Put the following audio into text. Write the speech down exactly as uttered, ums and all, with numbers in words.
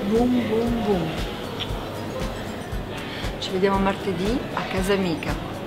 boom boom boom. Ci vediamo martedì a casa amica.